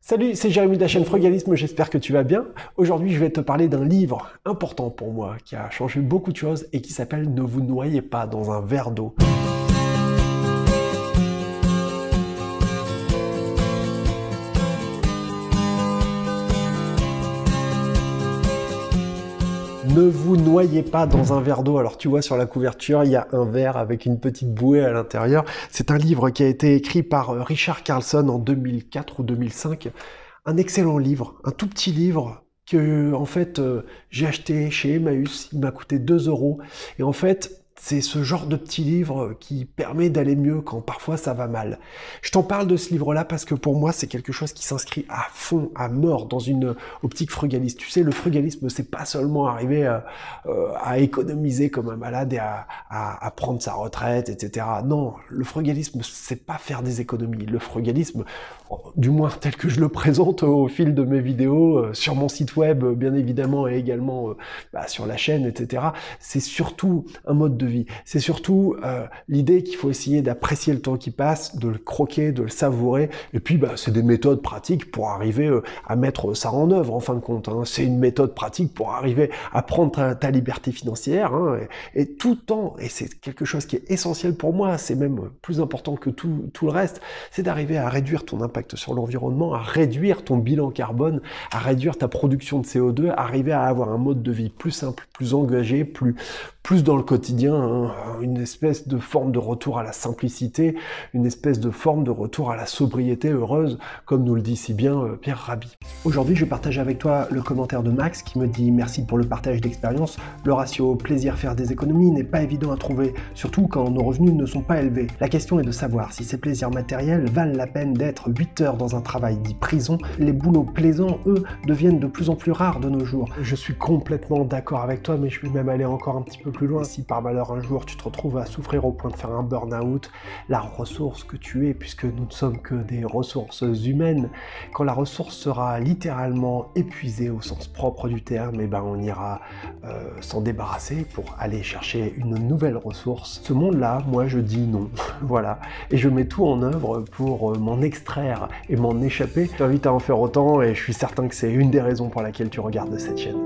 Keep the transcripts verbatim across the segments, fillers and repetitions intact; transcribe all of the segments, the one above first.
Salut, c'est Jérémy de la chaîne Frugalisme, j'espère que tu vas bien. Aujourd'hui, je vais te parler d'un livre important pour moi, qui a changé beaucoup de choses et qui s'appelle « Ne vous noyez pas dans un verre d'eau ». Ne vous noyez pas dans un verre d'eau. Alors tu vois sur la couverture, il y a un verre avec une petite bouée à l'intérieur. C'est un livre qui a été écrit par Richard Carlson en deux mille quatre ou deux mille cinq. Un excellent livre, un tout petit livre que en fait euh, j'ai acheté chez Emmaüs. Il m'a coûté deux euros. Et en fait, c'est ce genre de petit livre qui permet d'aller mieux quand parfois ça va mal. Je t'en parle de ce livre-là parce que pour moi, c'est quelque chose qui s'inscrit à fond, à mort, dans une optique frugaliste. Tu sais, le frugalisme, c'est pas seulement arriver à, euh, à économiser comme un malade et à, à, à prendre sa retraite, et cetera. Non, le frugalisme, c'est pas faire des économies. Le frugalisme, du moins tel que je le présente au fil de mes vidéos, euh, sur mon site web, bien évidemment, et également euh, bah, sur la chaîne, et cetera, c'est surtout un mode de vie. C'est surtout euh, l'idée qu'il faut essayer d'apprécier le temps qui passe, de le croquer, de le savourer, et puis bah, c'est des méthodes pratiques pour arriver euh, à mettre ça en œuvre en fin de compte. Hein. C'est une méthode pratique pour arriver à prendre ta, ta liberté financière, hein, et, et tout le temps, et c'est quelque chose qui est essentiel pour moi, c'est même plus important que tout, tout le reste, c'est d'arriver à réduire ton impact sur l'environnement, à réduire ton bilan carbone, à réduire ta production de C O deux, arriver à avoir un mode de vie plus simple, plus engagé, plus, plus dans le quotidien, hein, une espèce de forme de retour à la simplicité, une espèce de forme de retour à la sobriété heureuse, comme nous le dit si bien euh, Pierre Rabhi. Aujourd'hui, je partage avec toi le commentaire de Max qui me dit « Merci pour le partage d'expérience. Le ratio plaisir-faire des économies n'est pas évident à trouver, surtout quand nos revenus ne sont pas élevés. La question est de savoir si ces plaisirs matériels valent la peine d'être huit heures dans un travail dit prison. Les boulots plaisants, eux, deviennent de plus en plus rares de nos jours. » Je suis complètement d'accord avec toi, mais je vais même aller encore un petit peu plus loin. Si par malheur un jour tu te retrouves à souffrir au point de faire un burn-out, la ressource que tu es, puisque nous ne sommes que des ressources humaines, quand la ressource sera littéralement épuisée au sens propre du terme, et ben on ira euh, s'en débarrasser pour aller chercher une nouvelle ressource. Ce monde-là, moi je dis non, voilà. Et je mets tout en œuvre pour euh, m'en extraire et m'en échapper. Je t'invite à en faire autant et je suis certain que c'est une des raisons pour laquelle tu regardes cette chaîne.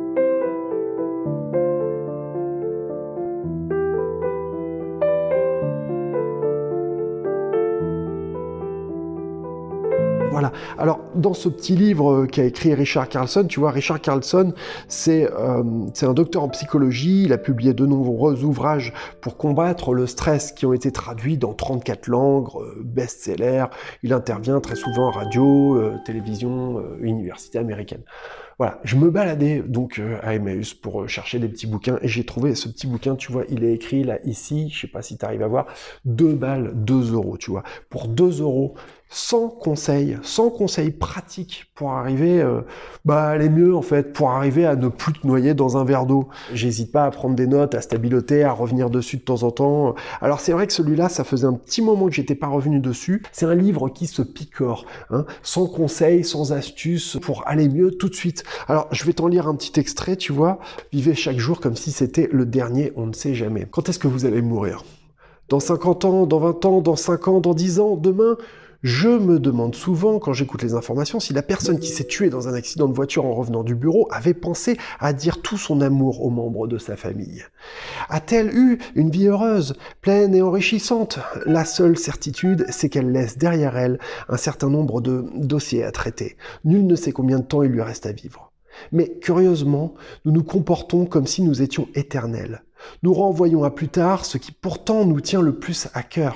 Voilà. Alors, dans ce petit livre qu'a écrit Richard Carlson, tu vois, Richard Carlson, c'est euh, c'est un docteur en psychologie. Il a publié de nombreux ouvrages pour combattre le stress qui ont été traduits dans trente-quatre langues, euh, best-sellers. Il intervient très souvent en radio, euh, télévision, euh, université américaine. Voilà, je me baladais donc euh, à Emmaüs pour euh, chercher des petits bouquins et j'ai trouvé ce petit bouquin, tu vois, il est écrit là, ici, je sais pas si tu arrives à voir, deux balles, deux euros, tu vois. Pour deux euros, sans conseils, sans conseils pratiques pour arriver euh, bah, à aller mieux en fait, pour arriver à ne plus te noyer dans un verre d'eau. J'hésite pas à prendre des notes, à stabiloter, à revenir dessus de temps en temps. Alors c'est vrai que celui-là, ça faisait un petit moment que j'étais pas revenu dessus. C'est un livre qui se picore, hein, sans conseils, sans astuces, pour aller mieux tout de suite. Alors, je vais t'en lire un petit extrait, tu vois. Vivez chaque jour comme si c'était le dernier, on ne sait jamais. Quand est-ce que vous allez mourir? Dans cinquante ans, dans vingt ans, dans cinq ans, dans dix ans, demain? Je me demande souvent, quand j'écoute les informations, si la personne qui s'est tuée dans un accident de voiture en revenant du bureau avait pensé à dire tout son amour aux membres de sa famille. A-t-elle eu une vie heureuse, pleine et enrichissante? La seule certitude, c'est qu'elle laisse derrière elle un certain nombre de dossiers à traiter. Nul ne sait combien de temps il lui reste à vivre. Mais curieusement, nous nous comportons comme si nous étions éternels. Nous renvoyons à plus tard ce qui pourtant nous tient le plus à cœur.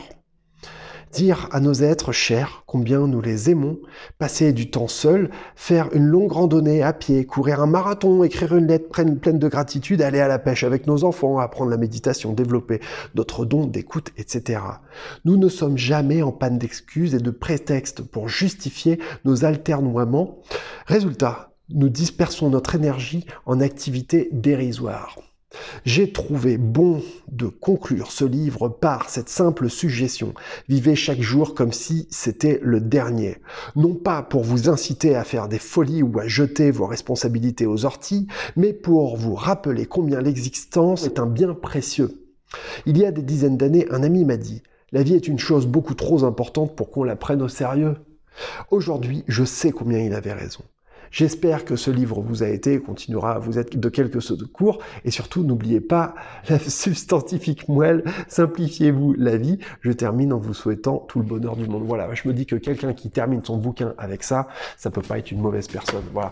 Dire à nos êtres chers combien nous les aimons, passer du temps seul, faire une longue randonnée à pied, courir un marathon, écrire une lettre pleine de gratitude, aller à la pêche avec nos enfants, apprendre la méditation, développer notre don d'écoute, et cetera. Nous ne sommes jamais en panne d'excuses et de prétextes pour justifier nos alternoiements. Résultat, nous dispersons notre énergie en activités dérisoires. J'ai trouvé bon de conclure ce livre par cette simple suggestion. Vivez chaque jour comme si c'était le dernier. Non pas pour vous inciter à faire des folies ou à jeter vos responsabilités aux orties, mais pour vous rappeler combien l'existence est un bien précieux. Il y a des dizaines d'années, un ami m'a dit « La vie est une chose beaucoup trop importante pour qu'on la prenne au sérieux. » Aujourd'hui, je sais combien il avait raison. J'espère que ce livre vous a été et continuera à vous être de quelque secours. Et surtout, n'oubliez pas la substantifique moelle, simplifiez-vous la vie. Je termine en vous souhaitant tout le bonheur du monde. Voilà, je me dis que quelqu'un qui termine son bouquin avec ça, ça peut pas être une mauvaise personne. Voilà.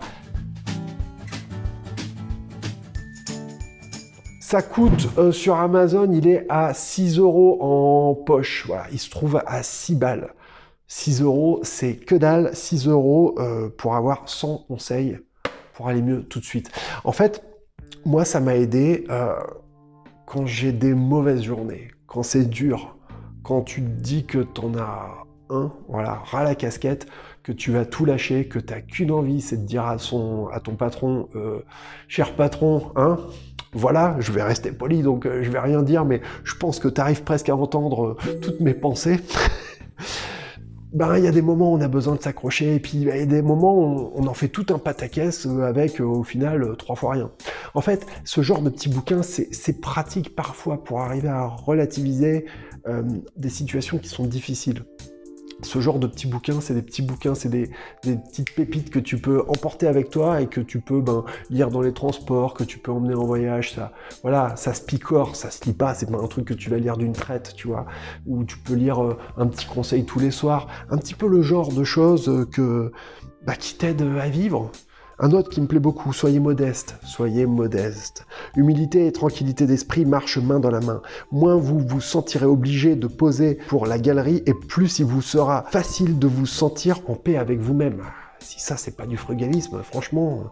Ça coûte euh, sur Amazon, il est à six euros en poche. Voilà, il se trouve à six balles. six euros, c'est que dalle. six euros euh, pour avoir cent conseils pour aller mieux tout de suite. En fait, moi, ça m'a aidé euh, quand j'ai des mauvaises journées, quand c'est dur, quand tu te dis que t'en as un, voilà, ras la casquette, que tu vas tout lâcher, que t'as qu'une envie, c'est de dire à, son, à ton patron, euh, cher patron, hein, voilà, je vais rester poli, donc euh, je vais rien dire, mais je pense que tu arrives presque à entendre euh, toutes mes pensées. Ben, il y a des moments où on a besoin de s'accrocher, et puis il y a des moments où on en fait tout un pataquès avec, euh, au final, euh, trois fois rien. En fait, ce genre de petit bouquin, c'est pratique parfois pour arriver à relativiser euh, des situations qui sont difficiles. Ce genre de petits bouquins, c'est des petits bouquins, c'est des, des petites pépites que tu peux emporter avec toi et que tu peux ben, lire dans les transports, que tu peux emmener en voyage. Ça, voilà, ça se picore, ça se lit pas, c'est pas un truc que tu vas lire d'une traite, tu vois, où tu peux lire euh, un petit conseil tous les soirs, un petit peu le genre de choses que, bah, qui t'aident à vivre. Un autre qui me plaît beaucoup, soyez modeste, soyez modeste. Humilité et tranquillité d'esprit marchent main dans la main. Moins vous vous sentirez obligé de poser pour la galerie et plus il vous sera facile de vous sentir en paix avec vous-même. Si ça, c'est pas du frugalisme, franchement...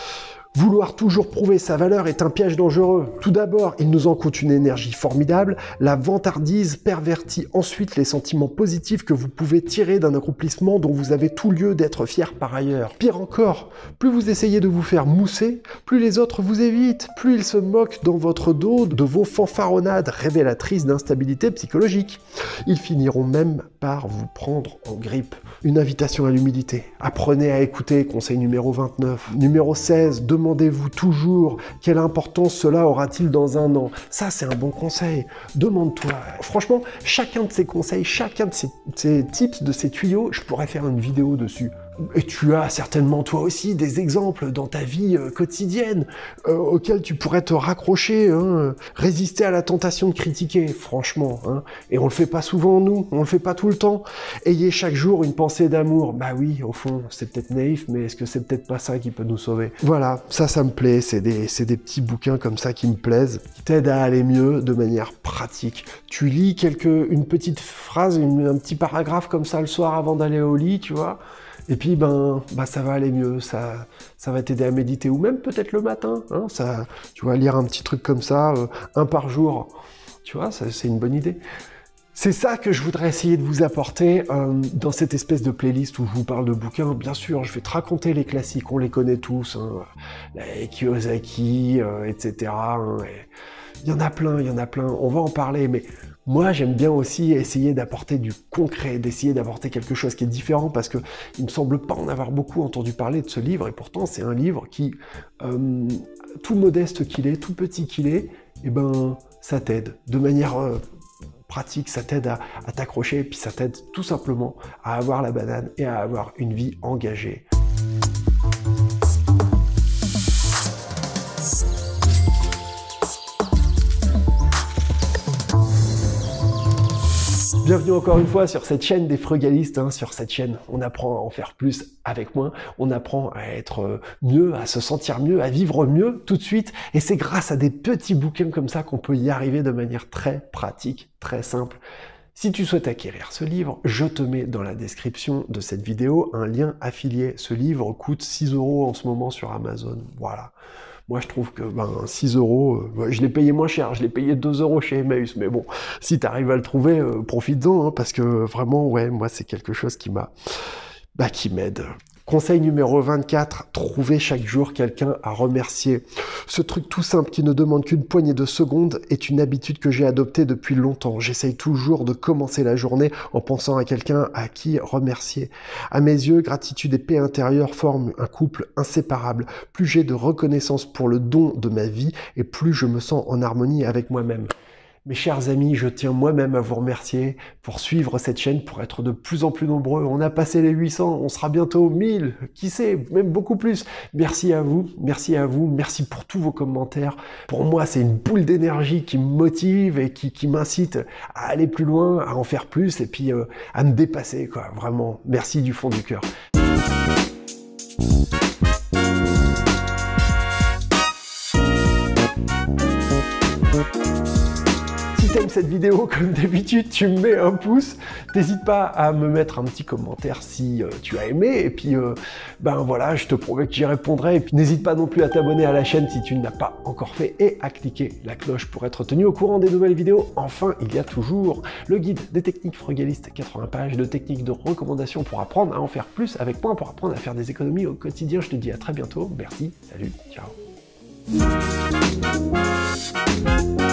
Vouloir toujours prouver sa valeur est un piège dangereux. Tout d'abord, il nous en coûte une énergie formidable. La vantardise pervertit ensuite les sentiments positifs que vous pouvez tirer d'un accomplissement dont vous avez tout lieu d'être fier par ailleurs. Pire encore, plus vous essayez de vous faire mousser, plus les autres vous évitent, plus ils se moquent dans votre dos de vos fanfaronnades révélatrices d'instabilité psychologique. Ils finiront même par vous prendre en grippe. Une invitation à l'humilité. Apprenez à écouter, conseil numéro vingt-neuf. Numéro seize, demandez-vous toujours quelle importance cela aura-t-il dans un an. Ça, c'est un bon conseil. Demande-toi. Franchement, chacun de ces conseils, chacun de ces, ces tips, de ces tuyaux, je pourrais faire une vidéo dessus. Et tu as certainement toi aussi des exemples dans ta vie euh, quotidienne euh, auxquels tu pourrais te raccrocher, hein, résister à la tentation de critiquer, franchement. Hein. Et on le fait pas souvent nous, on le fait pas tout le temps. Ayez chaque jour une pensée d'amour. Bah oui, au fond, c'est peut-être naïf, mais est-ce que c'est peut-être pas ça qui peut nous sauver? Voilà, ça, ça me plaît. C'est des, c'est des petits bouquins comme ça qui me plaisent, qui t'aident à aller mieux de manière pratique. Tu lis quelques, une petite phrase, une, un petit paragraphe comme ça le soir avant d'aller au lit, tu vois. Et puis, ben, ben, ça va aller mieux, ça, ça va t'aider à méditer, ou même peut-être le matin, hein, ça, tu vois, lire un petit truc comme ça, euh, un par jour, tu vois, c'est une bonne idée. C'est ça que je voudrais essayer de vous apporter euh, dans cette espèce de playlist où je vous parle de bouquins. Bien sûr, je vais te raconter les classiques, on les connaît tous, hein, les Kiyosaki, euh, et cetera. Hein, et il y en a plein, il y en a plein, on va en parler, mais... Moi, j'aime bien aussi essayer d'apporter du concret, d'essayer d'apporter quelque chose qui est différent parce que il me semble pas en avoir beaucoup entendu parler de ce livre et pourtant c'est un livre qui, euh, tout modeste qu'il est, tout petit qu'il est, eh ben, ça t'aide de manière euh, pratique, ça t'aide à, à t'accrocher et puis ça t'aide tout simplement à avoir la banane et à avoir une vie engagée. Bienvenue encore une fois sur cette chaîne des frugalistes, hein. Sur cette chaîne, on apprend à en faire plus avec moins, on apprend à être mieux, à se sentir mieux, à vivre mieux tout de suite, et c'est grâce à des petits bouquins comme ça qu'on peut y arriver de manière très pratique, très simple. Si tu souhaites acquérir ce livre, je te mets dans la description de cette vidéo un lien affilié. Ce livre coûte six euros en ce moment sur Amazon, voilà. Moi, je trouve que ben, six euros, euh, je l'ai payé moins cher, je l'ai payé deux euros chez Emmaüs, mais bon, si tu arrives à le trouver, euh, profites-en, hein, parce que vraiment, ouais, moi, c'est quelque chose qui m'a, bah, qui m'aide. Conseil numéro vingt-quatre, trouvez chaque jour quelqu'un à remercier. Ce truc tout simple qui ne demande qu'une poignée de secondes est une habitude que j'ai adoptée depuis longtemps. J'essaye toujours de commencer la journée en pensant à quelqu'un à qui remercier. À mes yeux, gratitude et paix intérieure forment un couple inséparable. Plus j'ai de reconnaissance pour le don de ma vie et plus je me sens en harmonie avec moi-même. Mes chers amis, je tiens moi-même à vous remercier pour suivre cette chaîne, pour être de plus en plus nombreux. On a passé les huit cents, on sera bientôt mille, qui sait, même beaucoup plus. Merci à vous, merci à vous, merci pour tous vos commentaires. Pour moi, c'est une boule d'énergie qui me motive et qui, qui m'incite à aller plus loin, à en faire plus et puis euh, à me dépasser, quoi. Vraiment, merci du fond du cœur. Si t'aimes cette vidéo, comme d'habitude, tu me mets un pouce. N'hésite pas à me mettre un petit commentaire si euh, tu as aimé. Et puis, euh, ben voilà, je te promets que j'y répondrai. Et puis, n'hésite pas non plus à t'abonner à la chaîne si tu ne l'as pas encore fait et à cliquer la cloche pour être tenu au courant des nouvelles vidéos. Enfin, il y a toujours le guide des techniques frugalistes, quatre-vingts pages de techniques de recommandations pour apprendre à en faire plus avec moi, pour apprendre à faire des économies au quotidien. Je te dis à très bientôt. Merci, salut, ciao.